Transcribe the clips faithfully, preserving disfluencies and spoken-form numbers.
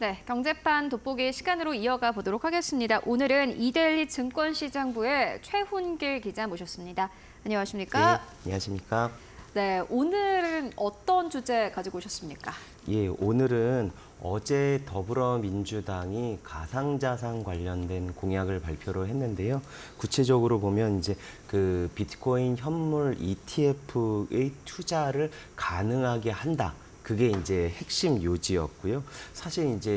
네, 경제판 돋보기 시간으로 이어가 보도록 하겠습니다. 오늘은 이데일리 증권시장부의 최훈길 기자 모셨습니다. 안녕하십니까? 네, 안녕하십니까? 네, 오늘은 어떤 주제 가지고 오셨습니까? 예, 오늘은 어제 더불어민주당이 가상자산 관련된 공약을 발표를 했는데요. 구체적으로 보면 이제 그 비트코인 현물 이티에프의 투자를 가능하게 한다. 그게 이제 핵심 요지였고요. 사실 이제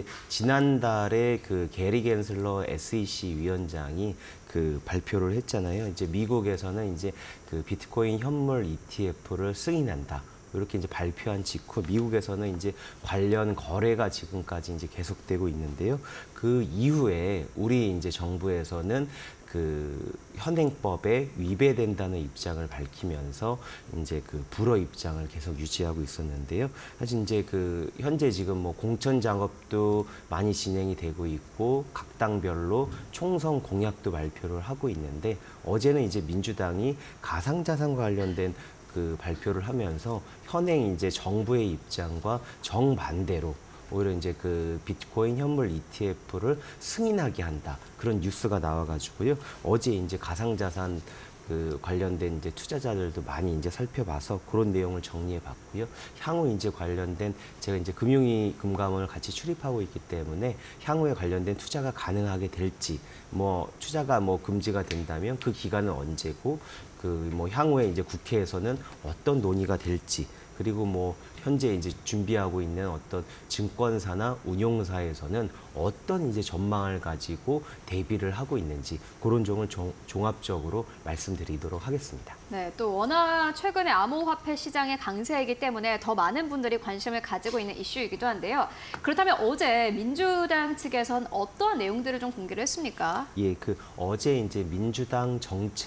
지난달에 그 게리 겐슬러 에스이씨 위원장이 그 발표를 했잖아요. 이제 미국에서는 이제 그 비트코인 현물 이티에프를 승인한다. 이렇게 이제 발표한 직후 미국에서는 이제 관련 거래가 지금까지 이제 계속되고 있는데요. 그 이후에 우리 이제 정부에서는 그 현행법에 위배된다는 입장을 밝히면서 이제 그 불허 입장을 계속 유지하고 있었는데요. 사실 이제 그 현재 지금 뭐 공천 작업도 많이 진행이 되고 있고 각 당별로 총선 공약도 발표를 하고 있는데 어제는 이제 민주당이 가상자산 관련된 그 발표를 하면서 현행 이제 정부의 입장과 정반대로 오히려 이제 그 비트코인 현물 이티에프를 승인하게 한다. 그런 뉴스가 나와가지고요. 어제 이제 가상자산 그 관련된 이제 투자자들도 많이 이제 살펴봐서 그런 내용을 정리해 봤고요. 향후 이제 관련된 제가 이제 금융위 금감원을 같이 출입하고 있기 때문에 향후에 관련된 투자가 가능하게 될지 뭐 투자가 뭐 금지가 된다면 그 기간은 언제고 그 뭐 향후에 이제 국회에서는 어떤 논의가 될지 그리고 뭐 현재 이제 준비하고 있는 어떤 증권사나 운용사에서는 어떤 이제 전망을 가지고 대비를 하고 있는지 그런 점을 종, 종합적으로 말씀드리도록 하겠습니다. 네, 또 워낙 최근에 암호화폐 시장의 강세이기 때문에 더 많은 분들이 관심을 가지고 있는 이슈이기도 한데요. 그렇다면 어제 민주당 측에선 어떠한 내용들을 좀 공개를 했습니까? 예, 그 어제 이제 민주당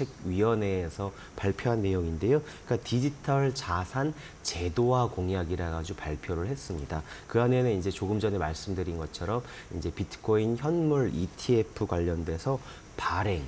정책위원회에서 발표한 내용인데요. 그러니까 디지털 자산 제도화 공약이라 가지고 발표를 했습니다. 그 안에는 이제 조금 전에 말씀드린 것처럼 이제 비트코인 현물 이티에프 관련돼서 발행,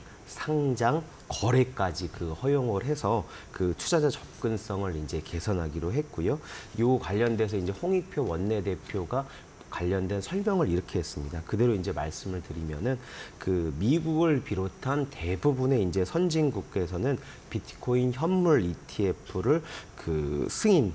상장, 거래까지 그 허용을 해서 그 투자자 접근성을 이제 개선하기로 했고요. 요 관련돼서 이제 홍익표 원내대표가 관련된 설명을 이렇게 했습니다. 그대로 이제 말씀을 드리면은 그 미국을 비롯한 대부분의 이제 선진국에서는 비트코인 현물 이티에프를 그 승인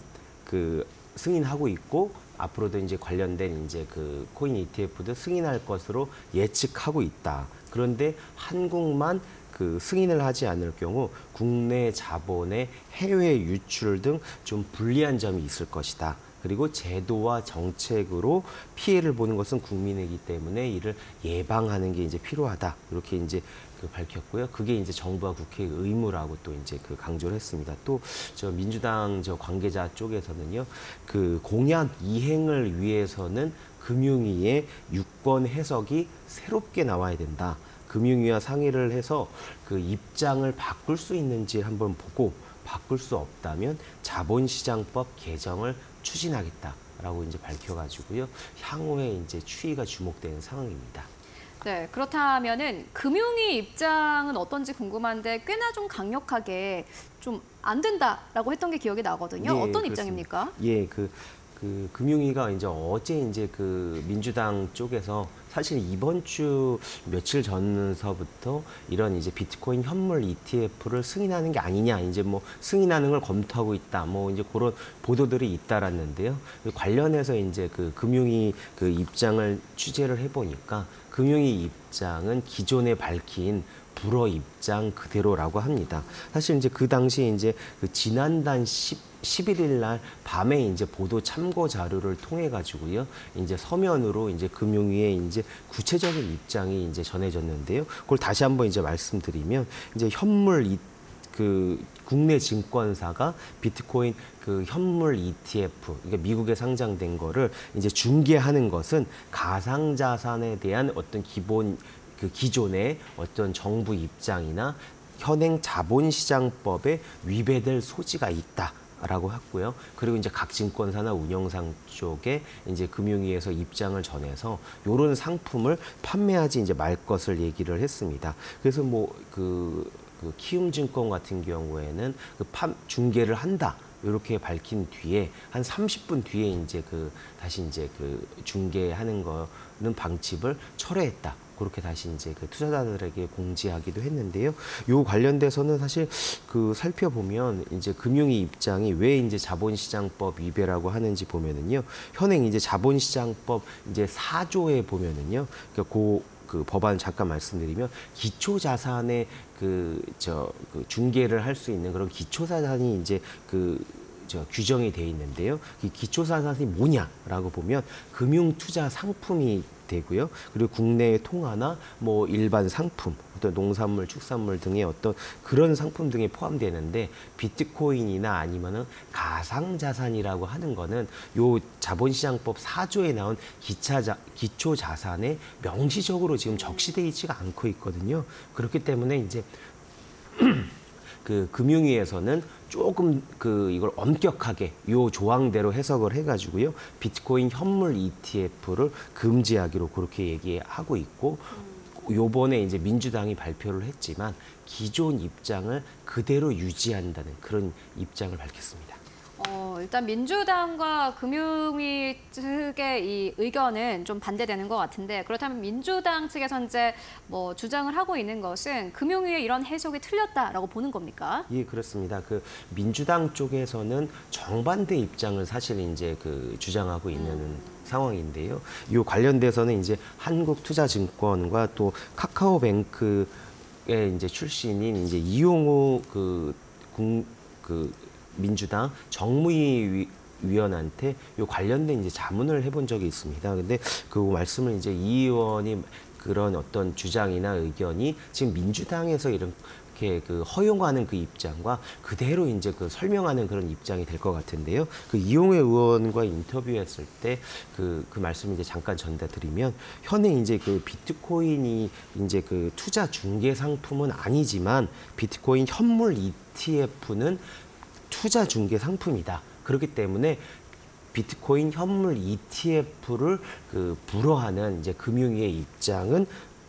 그 승인하고 있고 앞으로도 이제 관련된 이제 그 코인 이티에프도 승인할 것으로 예측하고 있다. 그런데 한국만 그 승인을 하지 않을 경우 국내 자본의 해외 유출 등 좀 불리한 점이 있을 것이다. 그리고 제도와 정책으로 피해를 보는 것은 국민이기 때문에 이를 예방하는 게 이제 필요하다. 이렇게 이제 그 밝혔고요. 그게 이제 정부와 국회의 의무라고 또 이제 그 강조를 했습니다. 또 저 민주당 저 관계자 쪽에서는요, 그 공약 이행을 위해서는 금융위의 유권 해석이 새롭게 나와야 된다. 금융위와 상의를 해서 그 입장을 바꿀 수 있는지 한번 보고 바꿀 수 없다면 자본시장법 개정을 추진하겠다라고 이제 밝혀가지고요. 향후에 이제 추이가 주목되는 상황입니다. 네, 그렇다면은 금융위 입장은 어떤지 궁금한데 꽤나 좀 강력하게 좀 안 된다라고 했던 게 기억이 나거든요. 예, 어떤 그렇습니다. 입장입니까? 예, 그. 그 금융위가 이제 어제 이제 그 민주당 쪽에서 사실 이번 주 며칠 전서부터 이런 이제 비트코인 현물 이티에프를 승인하는 게 아니냐, 이제 뭐 승인하는 걸 검토하고 있다, 뭐 이제 그런 보도들이 잇따랐는데요. 관련해서 이제 그 금융위 그 입장을 취재를 해보니까 금융위 입장은 기존에 밝힌 불허 입장 그대로라고 합니다. 사실 이제 그 당시 이제 그 지난달 십일 일 날 밤에 이제 보도 참고 자료를 통해 가지고요. 이제 서면으로 이제 금융위의 이제 구체적인 입장이 이제 전해졌는데요. 그걸 다시 한번 이제 말씀드리면 이제 현물 이 그 국내 증권사가 비트코인 그 현물 이티에프, 그러니까 미국에 상장된 거를 이제 중개하는 것은 가상자산에 대한 어떤 기본 그 기존의 어떤 정부 입장이나 현행 자본시장법에 위배될 소지가 있다. 라고 했고요. 그리고 이제 각 증권사나 운영상 쪽에 이제 금융위에서 입장을 전해서 이런 상품을 판매하지 이제 말 것을 얘기를 했습니다. 그래서 뭐 그 그 키움증권 같은 경우에는 그 판, 중개를 한다. 이렇게 밝힌 뒤에 한 삼십 분 뒤에 이제 그 다시 이제 그 중개하는 거는 방침을 철회했다. 그렇게 다시 이제 그 투자자들에게 공지하기도 했는데요. 요 관련돼서는 사실 그 살펴보면 이제 금융위 입장이 왜 이제 자본시장법 위배라고 하는지 보면은요. 현행 이제 자본시장법 이제 사 조에 보면은요. 그러니까 고 그 법안 잠깐 말씀드리면 기초 자산의 그 저 그 중개를 할 수 있는 그런 기초 자산이 이제 그 저 규정이 돼 있는데요. 이 기초 자산이 뭐냐라고 보면 금융 투자 상품이 되고요. 그리고 국내의 통화나 뭐 일반 상품, 어떤 농산물, 축산물 등의 어떤 그런 상품 등에 포함되는데 비트코인이나 아니면은 가상자산이라고 하는 거는 요 자본시장법 사 조에 나온 기차자, 기초 자산에 명시적으로 지금 적시되어 있지가 않고 있거든요. 그렇기 때문에 이제 그 금융위에서는 조금 그 이걸 엄격하게 요 조항대로 해석을 해가지고요 비트코인 현물 이티에프를 금지하기로 그렇게 얘기하고 있고 요번에 이제 민주당이 발표를 했지만 기존 입장을 그대로 유지한다는 그런 입장을 밝혔습니다. 어, 일단 민주당과 금융위 측의 이 의견은 좀 반대되는 것 같은데 그렇다면 민주당 측에서 이제 뭐 주장을 하고 있는 것은 금융위의 이런 해석이 틀렸다라고 보는 겁니까? 예, 그렇습니다. 그 민주당 쪽에서는 정반대 입장을 사실 이제 그 주장하고 있는 음. 상황인데요. 이 관련돼서는 이제 한국투자증권과 또 카카오뱅크의 이제 출신인 이제 이용호 그 국, 그 민주당 정무위 위원한테 요 관련된 이제 자문을 해본 적이 있습니다. 근데 그 말씀을 이제 이 의원이 그런 어떤 주장이나 의견이 지금 민주당에서 이렇게 그 허용하는 그 입장과 그대로 이제 그 설명하는 그런 입장이 될 것 같은데요. 그 이용해 의원과 인터뷰했을 때 그 그 말씀 이제 잠깐 전달드리면 현행 이제 그 비트코인이 이제 그 투자 중개 상품은 아니지만 비트코인 현물 이티에프는 투자 중개 상품이다. 그렇기 때문에 비트코인 현물 이티에프를 그 불허하는 이제 금융위의 입장은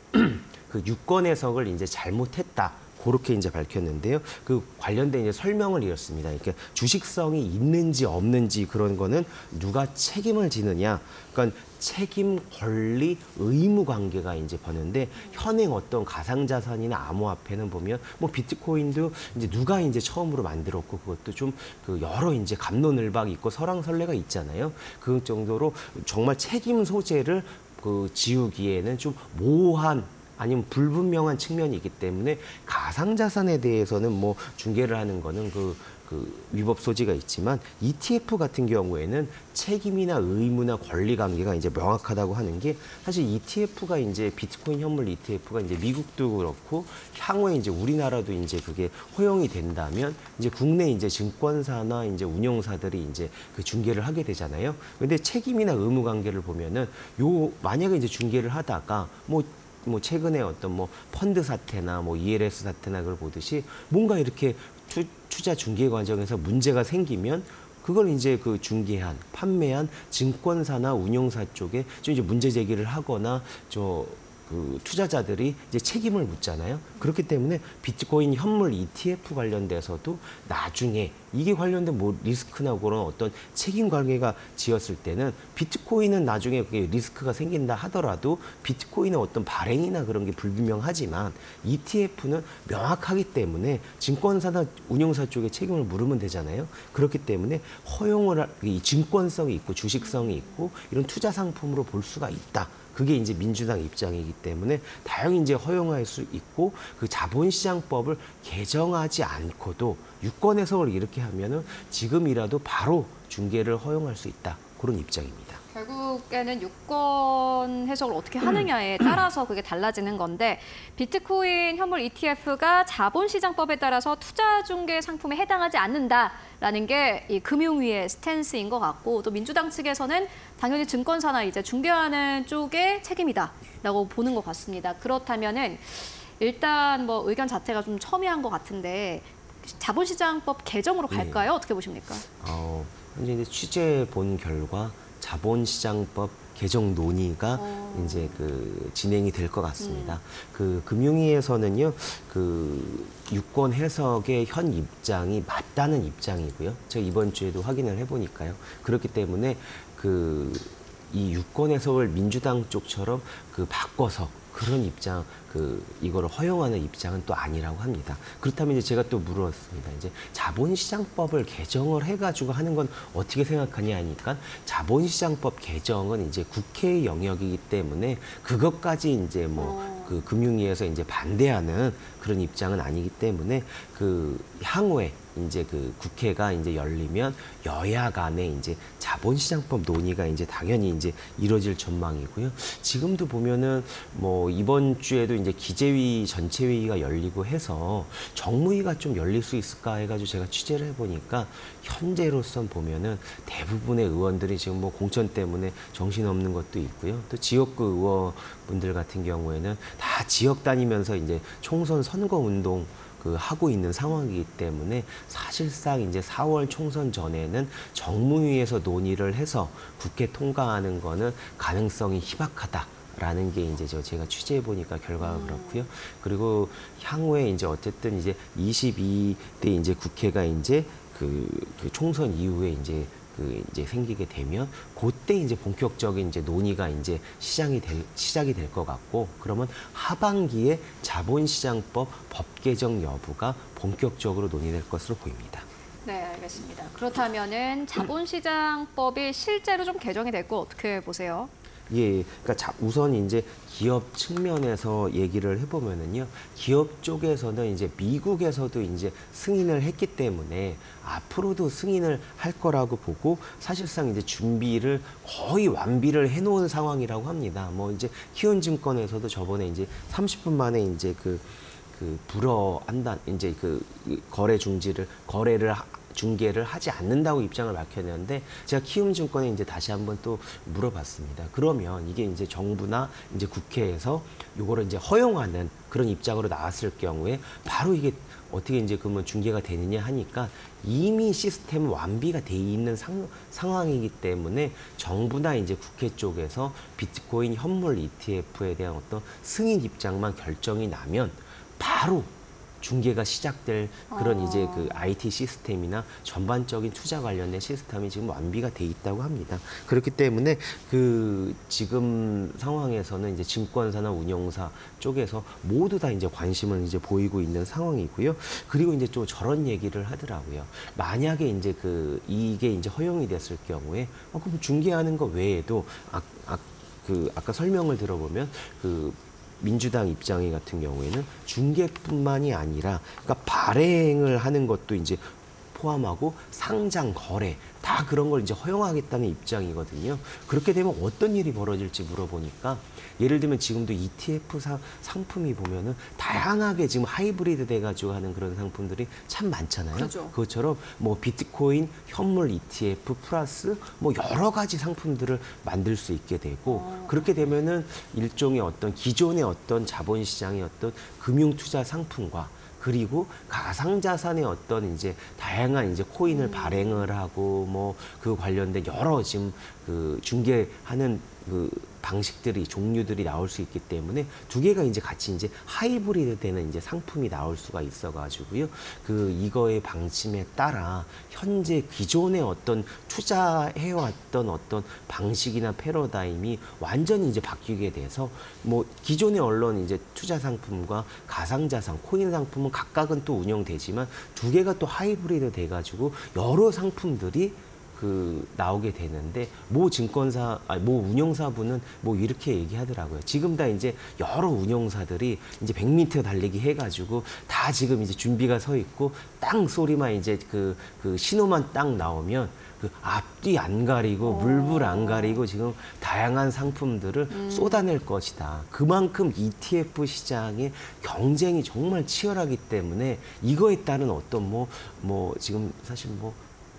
그 유권 해석을 이제 잘못했다. 그렇게 이제 밝혔는데요. 그 관련된 이제 설명을 이렇습니다. 그러니까 주식성이 있는지 없는지 그런 거는 누가 책임을 지느냐. 그러니까 책임, 권리, 의무 관계가 이제 버는데 현행 어떤 가상자산이나 암호화폐는 보면 뭐 비트코인도 이제 누가 이제 처음으로 만들었고 그것도 좀 그 여러 이제 갑론을박 있고 설왕설래가 있잖아요. 그 정도로 정말 책임 소재를 그 지우기에는 좀 모호한 아니면 불분명한 측면이 있기 때문에 가상자산에 대해서는 뭐 중개를 하는 거는 그, 그 위법 소지가 있지만 이티에프 같은 경우에는 책임이나 의무나 권리 관계가 이제 명확하다고 하는 게 사실 이티에프가 이제 비트코인 현물 이티에프가 이제 미국도 그렇고 향후에 이제 우리나라도 이제 그게 허용이 된다면 이제 국내 이제 증권사나 이제 운용사들이 이제 그 중개를 하게 되잖아요. 근데 책임이나 의무 관계를 보면은 요 만약에 이제 중개를 하다가 뭐 뭐 최근에 어떤 뭐 펀드 사태나 뭐 이엘에스 사태나 그걸 보듯이 뭔가 이렇게 투, 투자 중개 과정에서 문제가 생기면 그걸 이제 그 중개한 판매한 증권사나 운용사 쪽에 좀 이제 문제 제기를 하거나 저 그 투자자들이 이제 책임을 묻잖아요. 그렇기 때문에 비트코인 현물 이티에프 관련돼서도 나중에 이게 관련된 뭐 리스크나 그런 어떤 책임 관계가 지었을 때는 비트코인은 나중에 그게 리스크가 생긴다 하더라도 비트코인의 어떤 발행이나 그런 게 불분명하지만 이티에프는 명확하기 때문에 증권사나 운용사 쪽에 책임을 물으면 되잖아요. 그렇기 때문에 허용을 할, 이 증권성이 있고 주식성이 있고 이런 투자 상품으로 볼 수가 있다. 그게 이제 민주당 입장이기 때문에 다행히 이제 허용할 수 있고 그 자본시장법을 개정하지 않고도 유권 해석을 이렇게 하면은 지금이라도 바로 중개를 허용할 수 있다. 그런 입장입니다. 결국에는 유권 해석을 어떻게 하느냐에 따라서 그게 달라지는 건데 비트코인 현물 이티에프가 자본시장법에 따라서 투자중개 상품에 해당하지 않는다라는 게 이 금융위의 스탠스인 것 같고 또 민주당 측에서는 당연히 증권사나 이제 중개하는 쪽의 책임이다라고 보는 것 같습니다. 그렇다면은 일단 뭐 의견 자체가 좀 첨예한 것 같은데 자본시장법 개정으로 갈까요? 네. 어떻게 보십니까? 어, 현재 이제 취재 본 결과 자본시장법 개정 논의가 어. 이제 그 진행이 될 것 같습니다. 음. 그 금융위에서는요, 그 유권 해석의 현 입장이 맞다는 입장이고요. 제가 이번 주에도 확인을 해보니까요. 그렇기 때문에 그 이 유권 해석을 민주당 쪽처럼 그 바꿔서 그런 입장, 그 이거를 허용하는 입장은 또 아니라고 합니다. 그렇다면 이제 제가 또 물었습니다. 이제 자본시장법을 개정을 해가지고 하는 건 어떻게 생각하냐 하니까 자본시장법 개정은 이제 국회의 영역이기 때문에 그것까지 이제 뭐 그 금융위에서 이제 반대하는 그런 입장은 아니기 때문에 그 향후에 이제 그 국회가 이제 열리면 여야 간에 이제 자본시장법 논의가 이제 당연히 이제 이루어질 전망이고요. 지금도 보면은 뭐 이번 주에도 이제 기재위 전체 회의가 열리고 해서 정무위가 좀 열릴 수 있을까 해가지고 제가 취재를 해보니까 현재로선 보면은 대부분의 의원들이 지금 뭐 공천 때문에 정신없는 것도 있고요. 또 지역구 의원분들 같은 경우에는 다 지역 다니면서 이제 총선 선거 운동 그 하고 있는 상황이기 때문에 사실상 이제 사월 총선 전에는 정무위에서 논의를 해서 국회 통과하는 거는 가능성이 희박하다. 라는 게 이제 저 제가 취재해 보니까 결과가 음. 그렇고요. 그리고 향후에 이제 어쨌든 이제 이십이 대 이제 국회가 이제 그, 그 총선 이후에 이제 그 이제 생기게 되면 그때 이제 본격적인 이제 논의가 이제 시장이 될 시작이 될 것 같고, 그러면 하반기에 자본시장법 법 개정 여부가 본격적으로 논의될 것으로 보입니다. 네, 알겠습니다. 그렇다면은 자본시장법이 실제로 좀 개정이 될 거 어떻게 보세요? 예, 그러니까 자, 우선 이제 기업 측면에서 얘기를 해보면은요, 기업 쪽에서는 이제 미국에서도 이제 승인을 했기 때문에 앞으로도 승인을 할 거라고 보고 사실상 이제 준비를 거의 완비를 해놓은 상황이라고 합니다. 뭐 이제 키움증권에서도 저번에 이제 삼십 분 만에 이제 그 그 불허한다, 이제 그 거래 중지를 거래를 하, 중개를 하지 않는다고 입장을 밝혔는데, 제가 키움증권에 이제 다시 한번 또 물어봤습니다. 그러면 이게 이제 정부나 이제 국회에서 요거를 이제 허용하는 그런 입장으로 나왔을 경우에 바로 이게 어떻게 이제 그러면 중개가 되느냐 하니까 이미 시스템 완비가 돼 있는 상, 상황이기 때문에 정부나 이제 국회 쪽에서 비트코인 현물 이티에프에 대한 어떤 승인 입장만 결정이 나면 바로 중개가 시작될 그런 어. 이제 그 아이티 시스템이나 전반적인 투자 관련된 시스템이 지금 완비가 돼 있다고 합니다. 그렇기 때문에 그 지금 상황에서는 이제 증권사나 운용사 쪽에서 모두 다 이제 관심을 이제 보이고 있는 상황이고요. 그리고 이제 또 저런 얘기를 하더라고요. 만약에 이제 그 이게 이제 허용이 됐을 경우에 어, 그럼 중개하는 거 외에도 아, 아, 그 아까 설명을 들어보면 그 민주당 입장이 같은 경우에는 중개뿐만이 아니라 그러니까 발행을 하는 것도 이제 포함하고 상장 거래 다 그런 걸 이제 허용하겠다는 입장이거든요. 그렇게 되면 어떤 일이 벌어질지 물어보니까 예를 들면 지금도 이티에프 사, 상품이 보면은 다양하게 지금 하이브리드 돼가지고 하는 그런 상품들이 참 많잖아요. 그렇죠. 그것처럼 뭐 비트코인, 현물 이티에프 플러스 뭐 여러 가지 상품들을 만들 수 있게 되고, 어. 그렇게 되면은 일종의 어떤 기존의 어떤 자본시장의 어떤 금융투자 상품과 그리고 가상자산의 어떤 이제 다양한 이제 코인을 음. 발행을 하고 뭐 그 관련된 여러 지금 그 중개하는 그 방식들이 종류들이 나올 수 있기 때문에 두 개가 이제 같이 이제 하이브리드 되는 이제 상품이 나올 수가 있어 가지고요. 그 이거의 방침에 따라 현재 기존의 어떤 투자해 왔던 어떤 방식이나 패러다임이 완전히 이제 바뀌게 돼서 뭐 기존의 언론 이제 투자 상품과 가상자산, 코인 상품은 각각은 또 운영되지만 두 개가 또 하이브리드 돼 가지고 여러 상품들이 그 나오게 되는데, 모 증권사, 아니 모 운영사분은 뭐 이렇게 얘기하더라고요. 지금 다 이제 여러 운영사들이 이제 백 미터 달리기 해가지고 다 지금 이제 준비가 서 있고, 땅 소리만 이제 그, 그 신호만 딱 나오면 그 앞뒤 안 가리고 물불 안 가리고 지금 다양한 상품들을 음. 쏟아낼 것이다. 그만큼 이티에프 시장의 경쟁이 정말 치열하기 때문에 이거에 따른 어떤 뭐, 뭐 지금 사실 뭐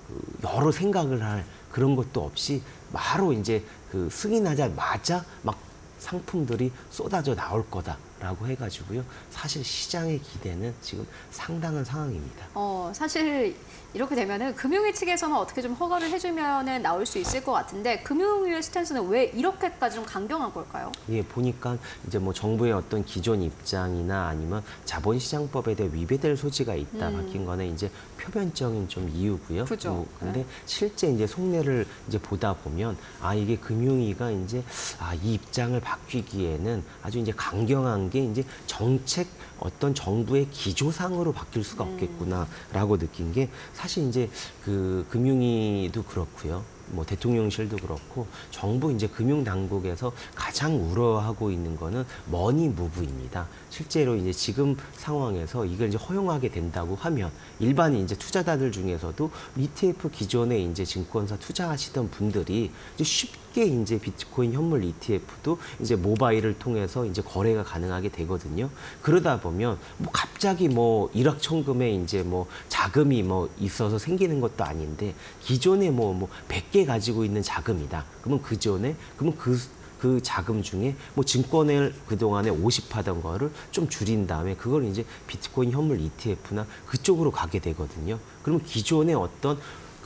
그 여러 생각을 할 그런 것도 없이 바로 이제 그 승인하자마자 막 상품들이 쏟아져 나올 거다. 라고 해가지고요. 사실 시장의 기대는 지금 상당한 상황입니다. 어, 사실 이렇게 되면은 금융위 측에서는 어떻게 좀 허가를 해주면은 나올 수 있을 것 같은데 금융위의 스탠스는 왜 이렇게까지 좀 강경한 걸까요? 예, 보니까 이제 뭐 정부의 어떤 기존 입장이나 아니면 자본시장법에 대해 위배될 소지가 있다 음. 바뀐 거는 이제 표면적인 좀 이유고요. 그죠. 뭐, 근데 네. 실제 이제 속내를 이제 보다 보면 아 이게 금융위가 이제 아 이 입장을 바뀌기에는 아주 이제 강경한 게 이제 정책 어떤 정부의 기조상으로 바뀔 수가 없겠구나라고 느낀 게 사실 이제 그 금융위도 그렇고요. 뭐 대통령실도 그렇고 정부 이제 금융 당국에서 가장 우려하고 있는 거는 머니 무브입니다. 실제로 이제 지금 상황에서 이걸 이제 허용하게 된다고 하면 일반인 이제 투자자들 중에서도 이티에프 기존에 이제 증권사 투자하시던 분들이 이제 쉽게 이제 비트코인 현물 이티에프도 이제 모바일을 통해서 이제 거래가 가능하게 되거든요. 그러다 보면 뭐 갑자기 뭐 일확천금의 이제 뭐 자금이 뭐 있어서 생기는 것도 아닌데 기존에 뭐 뭐 백 개 가지고 있는 자금이다. 그러면 그 전에 그러면 그 그 자금 중에 뭐 증권을 그동안에 오십하던 거를 좀 줄인 다음에 그걸 이제 비트코인 현물 이티에프나 그쪽으로 가게 되거든요. 그러면 기존의 어떤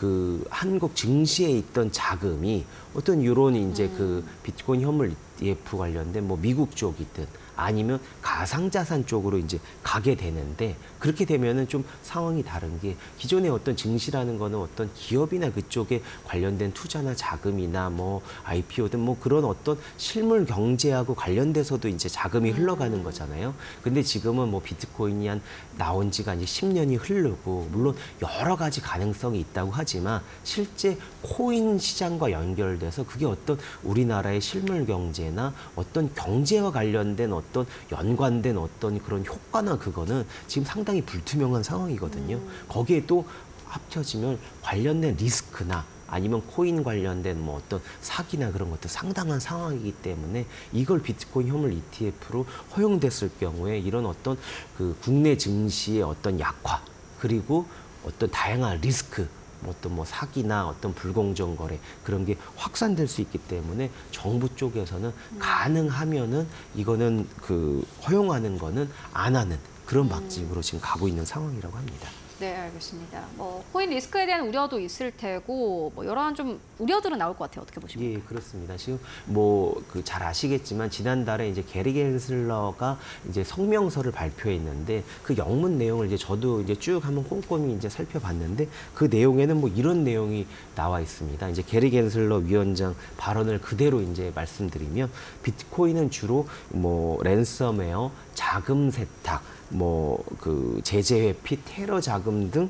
그 한국 증시에 있던 자금이 어떤 이런 이제 음. 그 비트코인 현물 이티에프 관련된 뭐 미국 쪽이든 아니면 가상자산 쪽으로 이제 가게 되는데 그렇게 되면은 좀 상황이 다른 게 기존의 어떤 증시라는 거는 어떤 기업이나 그쪽에 관련된 투자나 자금이나 뭐 아이피오든 뭐 그런 어떤 실물 경제하고 관련돼서도 이제 자금이 흘러가는 거잖아요. 근데 지금은 뭐 비트코인이 한 나온 지가 이제 십 년이 흐르고 물론 여러 가지 가능성이 있다고 하지만 실제 코인 시장과 연결돼서 그게 어떤 우리나라의 실물 경제나 어떤 경제와 관련된 어떤 연관된 어떤 그런 효과나 그거는 지금 상당히 불투명한 상황이거든요. 음. 거기에 또 합쳐지면 관련된 리스크나 아니면 코인 관련된 뭐 어떤 사기나 그런 것도 상당한 상황이기 때문에 이걸 비트코인 현물 이티에프로 허용됐을 경우에 이런 어떤 그 국내 증시의 어떤 약화 그리고 어떤 다양한 리스크 어떤 뭐 사기나 어떤 불공정 거래 그런 게 확산될 수 있기 때문에 정부 쪽에서는 음. 가능하면은 이거는 그 허용하는 거는 안 하는 그런 방식으로 지금 가고 있는 상황이라고 합니다. 네, 알겠습니다. 뭐 코인 리스크에 대한 우려도 있을 테고 뭐 여러한 좀 우려들은 나올 것 같아요. 어떻게 보십니까? 예, 그렇습니다. 지금 뭐 그 잘 아시겠지만 지난달에 이제 게리 겐슬러가 이제 성명서를 발표했는데 그 영문 내용을 이제 저도 이제 쭉 한번 꼼꼼히 이제 살펴봤는데 그 내용에는 뭐 이런 내용이 나와 있습니다. 이제 게리 겐슬러 위원장 발언을 그대로 이제 말씀드리면 비트코인은 주로 뭐 랜섬웨어, 자금 세탁 뭐 그 제재 회피, 테러 자금 등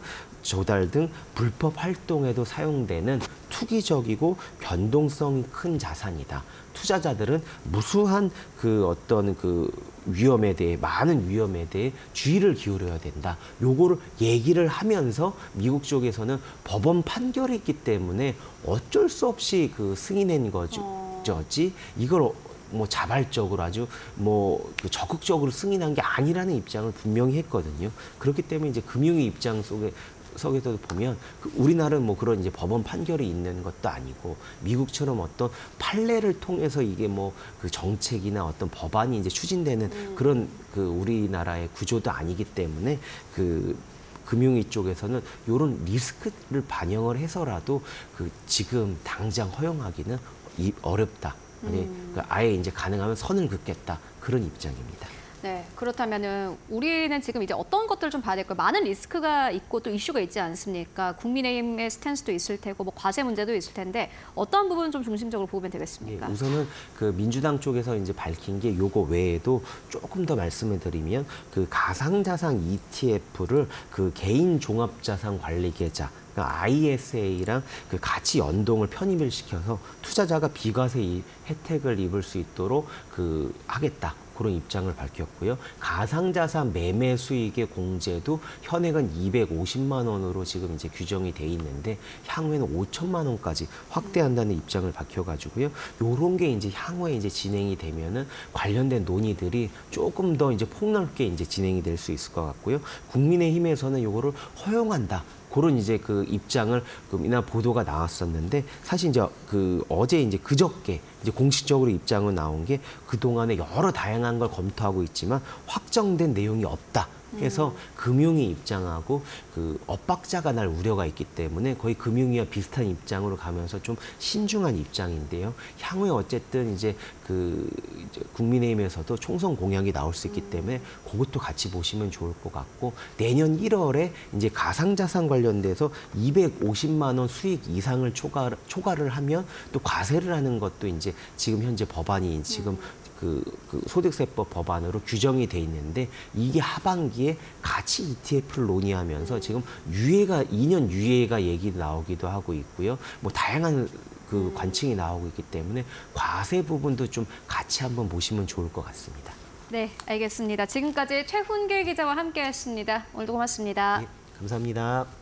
조달 등 불법 활동에도 사용되는 투기적이고 변동성이 큰 자산이다. 투자자들은 무수한 그 어떤 그 위험에 대해 많은 위험에 대해 주의를 기울여야 된다. 요거를 얘기를 하면서 미국 쪽에서는 법원 판결이 있기 때문에 어쩔 수 없이 그 승인한 거죠. 지 이걸 뭐 자발적으로 아주 뭐 그 적극적으로 승인한 게 아니라는 입장을 분명히 했거든요. 그렇기 때문에 이제 금융위 입장 속에 석에서도 보면 그 우리나라는 뭐 그런 이제 법원 판결이 있는 것도 아니고 미국처럼 어떤 판례를 통해서 이게 뭐 그 정책이나 어떤 법안이 이제 추진되는 음. 그런 그 우리나라의 구조도 아니기 때문에 그 금융위 쪽에서는 이런 리스크를 반영을 해서라도 그 지금 당장 허용하기는 이 어렵다. 아니, 음. 그 아예 이제 가능하면 선을 긋겠다 그런 입장입니다. 네, 그렇다면은 우리는 지금 이제 어떤 것들을 좀 봐야 될까요? 많은 리스크가 있고 또 이슈가 있지 않습니까? 국민의힘의 스탠스도 있을 테고 뭐 과세 문제도 있을 텐데 어떤 부분 좀 중심적으로 보면 되겠습니까? 예, 우선은 그 민주당 쪽에서 이제 밝힌 게 요거 외에도 조금 더 말씀을 드리면 그 가상자산 이티에프를 그 개인 종합자산 관리 계좌 그러니까 아이에스에이랑 그 같이 연동을 편입을 시켜서 투자자가 비과세 혜택을 입을 수 있도록 그 하겠다. 그런 입장을 밝혔고요. 가상자산 매매 수익의 공제도 현행은 이백오십만 원으로 지금 이제 규정이 돼 있는데 향후에는 오천만 원까지 확대한다는 입장을 밝혀가지고요. 요런 게 이제 향후에 이제 진행이 되면은 관련된 논의들이 조금 더 이제 폭넓게 이제 진행이 될 수 있을 것 같고요. 국민의힘에서는 요거를 허용한다. 그런 이제 그 입장을 그이나 보도가 나왔었는데 사실 이제 그 어제 이제 그저께 이제 공식적으로 입장을 나온 게 그동안에 여러 다양한 걸 검토하고 있지만 확정된 내용이 없다. 해서 금융위 입장하고 그 엇박자가 날 우려가 있기 때문에 거의 금융위와 비슷한 입장으로 가면서 좀 신중한 입장인데요. 향후에 어쨌든 이제 그 이제 국민의힘에서도 총선 공약이 나올 수 있기 때문에 그것도 같이 보시면 좋을 것 같고 내년 일월에 이제 가상자산 관련돼서 이백오십만 원 수익 이상을 초과, 초과를 하면 또 과세를 하는 것도 이제 지금 현재 법안이 지금 그, 그 소득세법 법안으로 규정이 돼 있는데 이게 하반기에 같이 이티에프를 논의하면서 지금 유예가 이 년 유예가 얘기 나오기도 하고 있고요. 뭐 다양한 그 관측이 나오고 있기 때문에 과세 부분도 좀 같이 한번 보시면 좋을 것 같습니다. 네, 알겠습니다. 지금까지 최훈길 기자와 함께했습니다. 오늘도 고맙습니다. 네, 감사합니다.